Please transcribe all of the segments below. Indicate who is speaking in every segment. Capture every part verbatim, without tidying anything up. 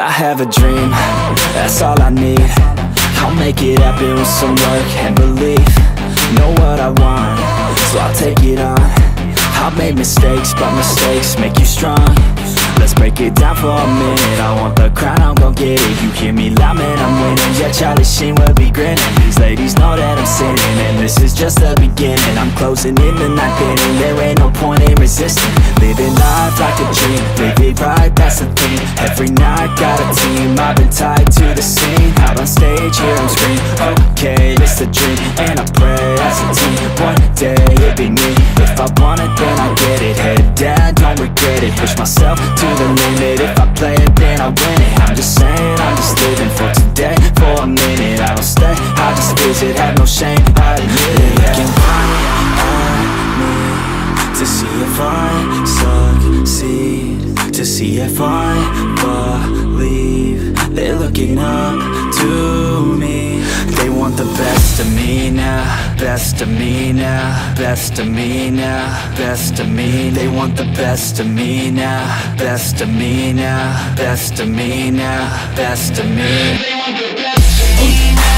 Speaker 1: I have a dream, that's all I need. I'll make it happen with some work and belief. Know what I want, so I'll take it on. I've made mistakes, but mistakes make you strong. Let's break it down for a minute. I want the crown, I'm gon' get it. You hear me loud, man, I'm winning. Yeah, Charlie Sheen will be grinning. These ladies know that I'm sinning, and this is just the beginning. I'm closing in the ninth inning. There ain't no point in resisting. Living life like a dream, live it right, that's the thing. Every night, got a team, I've been tied to the scene. Out on stage, hear them scream, okay, it's a dream. And I pray as a team, one day it'll be me. If I want it, then I get it. Head down, don't regret it. Push myself to the limit. If I play it, then I win it. I'm just saying, I'm just living for today. For a minute, I don't stay, I just visit. Have no shame, I admit it. Looking right at me to see if I succeed, to see if I believe. They're looking up to me. They want the best of me now, best of me now, best of me now, best of me. They want the best of me now, best of me now, best of me now, best of me. They want the best of me now.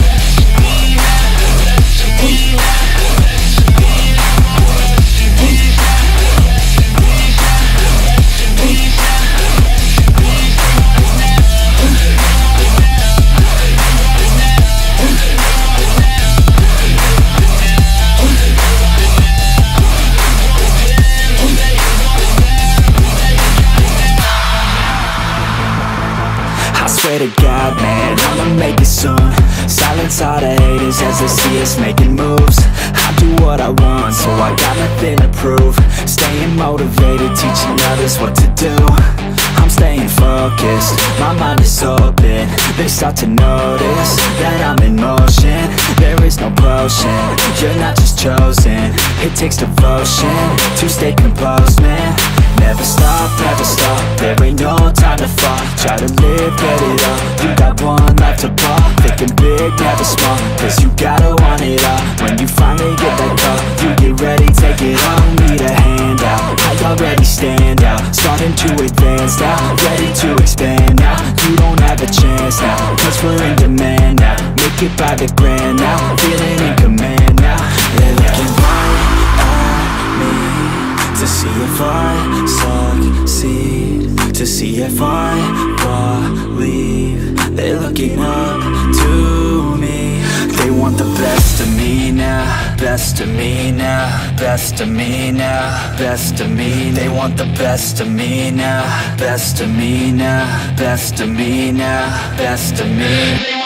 Speaker 1: Swear to God, man, I'ma make it soon. Silence all the haters as they see us making moves. I do what I want, so I got nothing to prove. Staying motivated, teaching others what to do. I'm staying focused, my mind is open. They start to notice that I'm in motion. There is no potion, you're not just chosen. It takes devotion to stay composed, man. Never stop, never stop, there ain't no time to fall. Try to live, get it up, you got one life to ball. Thinking big, never small, cause you gotta want it all. When you finally get that call, you get ready, take it on. Need a hand out, I already stand out. Starting to advance now, ready to expand now. You don't have a chance now, cause we're in demand now. Make it by the grand now, feeling in command now. They're looking right at me to see if I succeed, to see if I believe. They're looking up to me. They want the best of me now, best of me now, best of me now, best of me. They want the best of me now, best of me now, best of me now, best of me.